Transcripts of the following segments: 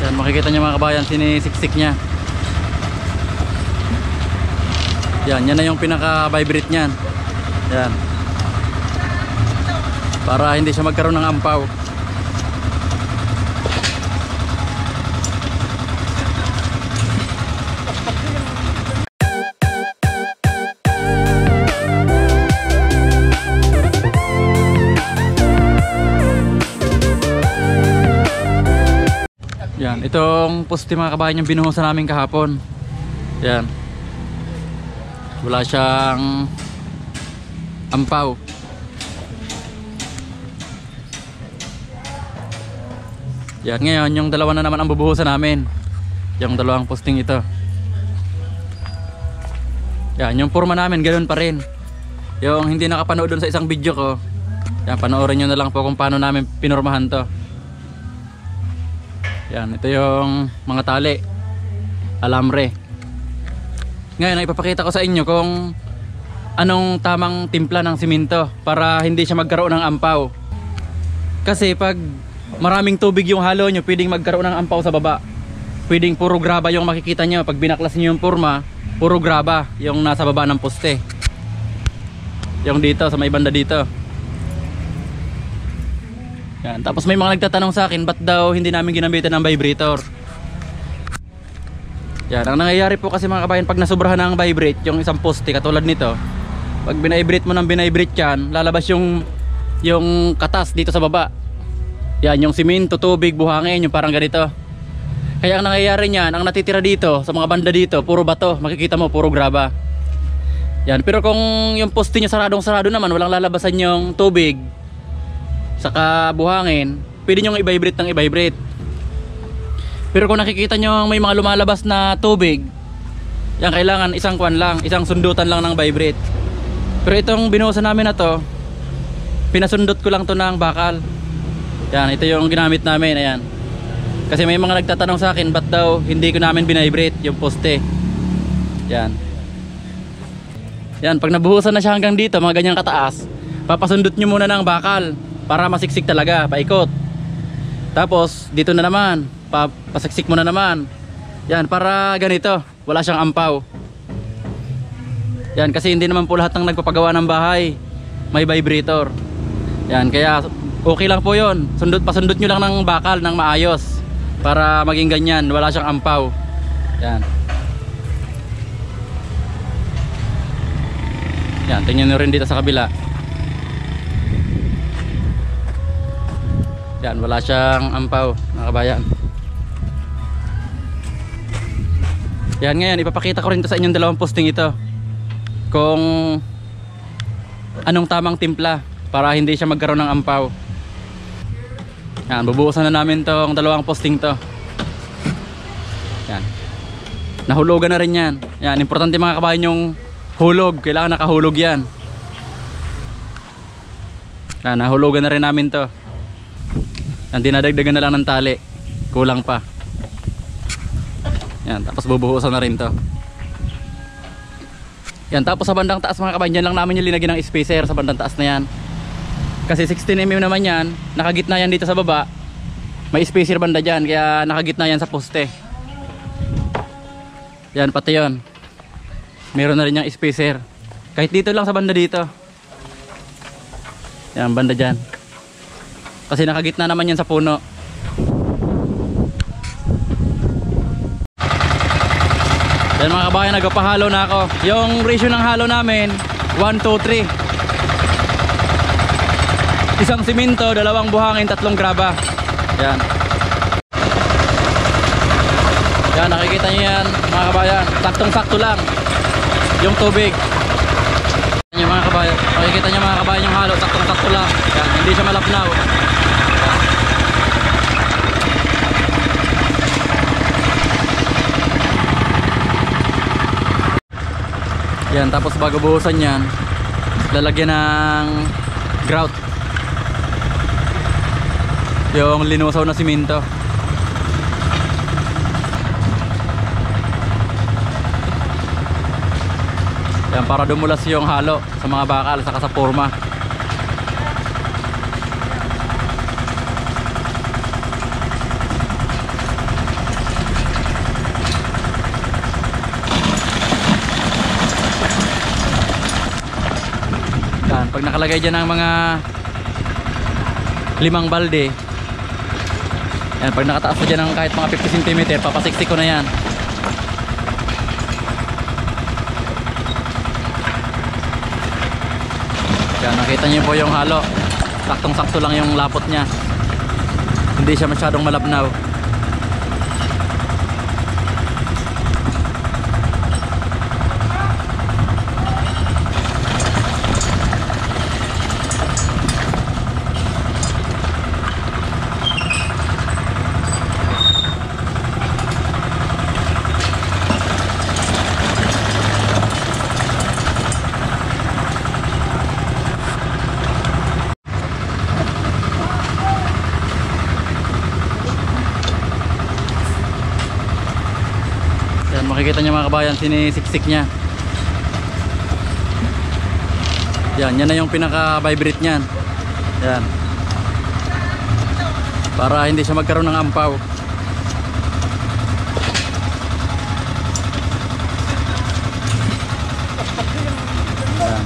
Yan, makikita nyo mga kabayan, sinisiksik nya. Yan na yung pinaka vibrate nyan. Yan, para hindi siya magkaroon ng ampaw. Yan, itong poste mga kabayan yung binuhusan namin kahapon. Yan, wala siyang ampaw. Yan, ngayon yung dalawa na naman ang bubuhusan namin, yung dalawang posting ito. Yan, yung forma namin ganoon pa rin. Yung hindi nakapanood doon sa isang video ko, yan, panoorin nyo na lang po kung paano namin pinormahan to. Yan, ito yung mga tali, alambre. Ngayon ay ipapakita ko sa inyo kung anong tamang timpla ng simento para hindi siya magkaroon ng ampaw. Kasi pag maraming tubig yung halo nyo, pwedeng magkaroon ng ampaw sa baba. Pwedeng puro graba yung makikita nyo. Pag binaklas nyo yung forma, puro graba yung nasa baba ng poste. Yung dito, sa may banda dito. Yan. Tapos may mga nagtatanong sa akin, ba't daw hindi namin ginamitan ng vibrator? Yan, ang nangyayari po kasi mga kabayan, pag nasobrahan ng vibrate yung isang poste katulad nito, pag binibrate mo ng binibrate yan, lalabas yung katas dito sa baba. Yan, yung simento, tubig, buhangin, yung parang ganito. Kaya ang nangyayari niyan, ang natitira dito sa mga banda dito, puro bato, makikita mo puro graba. Yan, pero kung yung poste niya saradong-sarado naman, walang lalabasan yung tubig saka buhangin, pwede nyo i-vibrate ng i-vibrate. Pero kung nakikita nyo may mga lumalabas na tubig, yan, kailangan isang kwan lang, isang sundutan lang ng vibrate. Pero itong binuhusan namin na to, pinasundot ko lang to ng bakal. Yan, ito yung ginamit namin, ayan. Kasi may mga nagtatanong sa akin, ba't daw hindi ko namin binibrate yung poste. Yan. Yan, pag nabuhusan na siya hanggang dito, mga ganyang kataas, papasundot nyo muna ng bakal para masiksik talaga, paikot. Tapos dito na naman, pasiksik mo na naman. Yan, para ganito, wala siyang ampaw. Yan, kasi hindi naman po lahat ng nagpapagawa ng bahay may vibrator. Yan, kaya okay lang po yun. Pasundot nyo lang ng bakal ng maayos para maging ganyan, wala siyang ampaw. Yan. Yan, tingnan nyo rin dito sa kabila. Yan, wala siyang ampaw mga kabayan. Yan, ngayon ipapakita ko rin to sa inyong dalawang posting ito kung anong tamang timpla para hindi siya magkaroon ng ampaw. Yan, bubuhusan na namin tong dalawang posting to. Yan, nahulugan na rin yan. Yan, importante mga kabayan yung hulog, kailangan nakahulog yan. Yan, nahulugan na rin namin to. Yan, dinadagdagan na lang ng tali, kulang pa. Yan, tapos bubuhusan na rin to. Yan, tapos sa bandang taas mga kabayan, dyan lang namin yung linagyan ng spacer sa bandang taas na yan. Kasi 16mm naman yan, nakagitna yan dito sa baba. May spacer banda dyan, kaya nakagitna yan sa poste. Yan, pati yun, meron na rin yung spacer. Kahit dito lang sa banda dito. Yan, banda dyan. Kasi nakagitna naman yan sa puno. Yan mga kabayan, nagpapahalo na ako. Yung ratio ng halo namin 1-2-3. Isang simento, dalawang buhangin, tatlong graba. Yan. Yan, nakikita nyo yan mga kabayan, saktong-sakto lang yung tubig. Yan mga kabayan, makikita nyo mga kabayan yung halo, saktong-sakto lang. Yan, hindi siya malapnaw. Yan, tapos bago buhusan yan, lalagyan ng grout, yung linusaw na simento. Yan, para dumulas yung halo sa mga bakal saka sa forma. pag nakalagay dyan ng mga 5 balde, yan, pag nakataas na dyan ng kahit mga 50 cm, papasiksik ko na yan. Yan, nakita nyo po yung halo, saktong sakto lang yung lapot nya, hindi siya masyadong malabnaw. Makikita niyo mga kabayan, sinisiksik niya. Yan na yung pinaka-vibrate niyan. Yan. Para hindi siya magkaroon ng ampaw. Yan.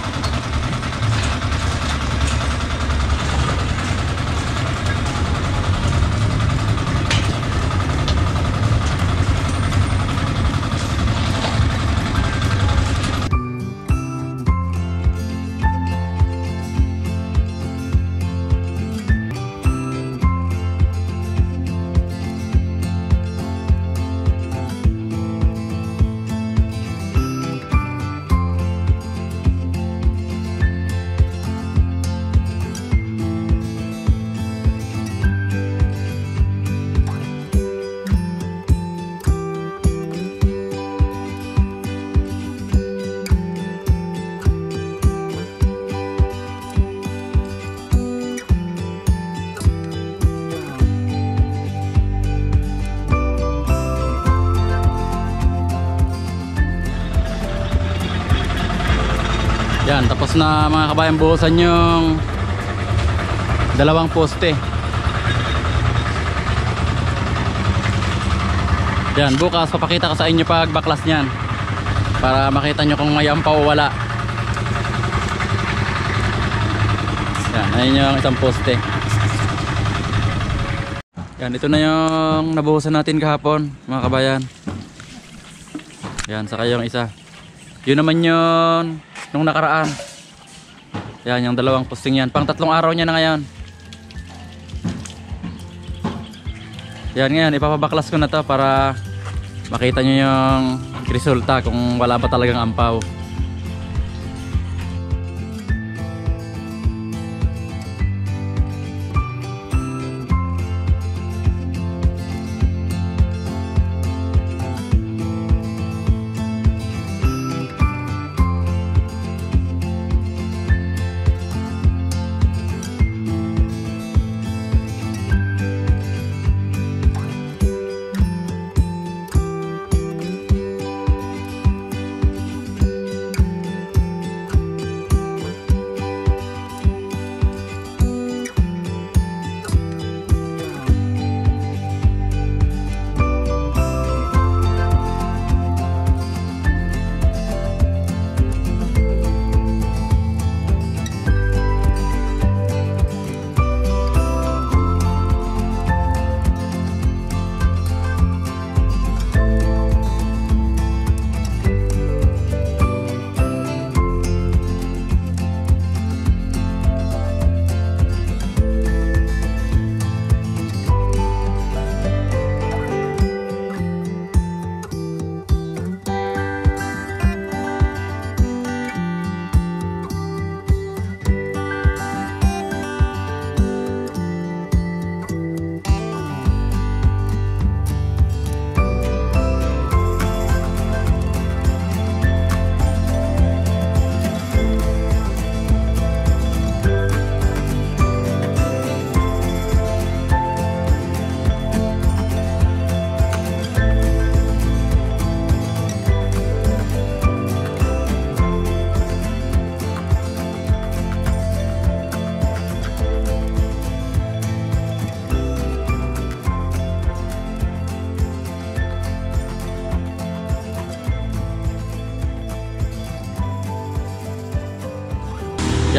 Yan, tapos na mga kabayan, buhusan yung 2 poste. Yan, bukas papakita ko sa inyo pag baklas nyan, para makita nyo kung may ampaw o wala. Yan, ayun yung isang poste. Yan, ito na yung nabuhusan natin kahapon mga kabayan. Yan, saka yung isa. Yun naman yun nung nakaraan. Yan, yung 2 posting yan. Pang 3 araw niya na ngayon. Yan, ngayon ipapabaklas ko na to para makita nyo yung resulta kung wala pa talagang ampaw.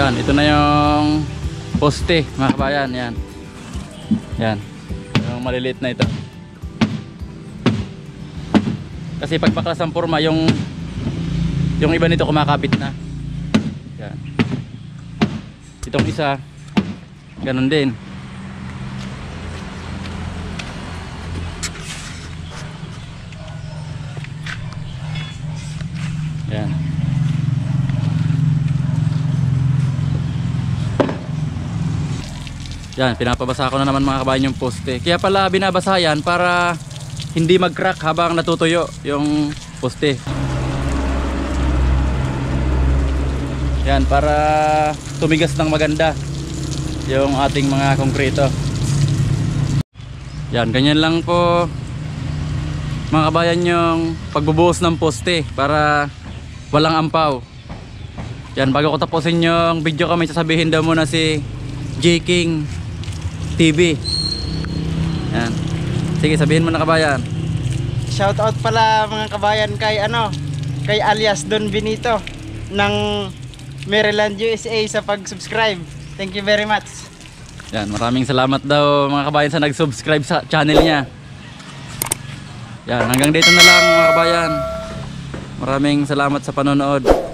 Yan, ito na yung poste mga kabayan. Yan. Yan. Yung maliliit na ito. Kasi pag baklas ang forma, yung iba nito kumakabit na. Yan. Itong isa, ganun din. Yan. Yan, pinapabasa ko na naman mga kabayan yung poste. Kaya pala binabasa yan para hindi mag-crack habang natutuyo yung poste. Yan, para tumigas ng maganda yung ating mga konkreto. Yan, ganyan lang po mga kabayan yung pagbubuhos ng poste para walang ampaw. Yan, bago ko tapusin yung video ko, may sasabihin daw muna si J King TV. Yan. Sige, sabihin mo na kabayan. Shoutout pala mga kabayan kay alias Don Benito ng Maryland, USA sa pag-subscribe. Thank you very much. Yan, maraming salamat daw mga kabayan sa nag-subscribe sa channel niya. Yan, hanggang dito na lang mga kabayan. Maraming salamat sa panonood.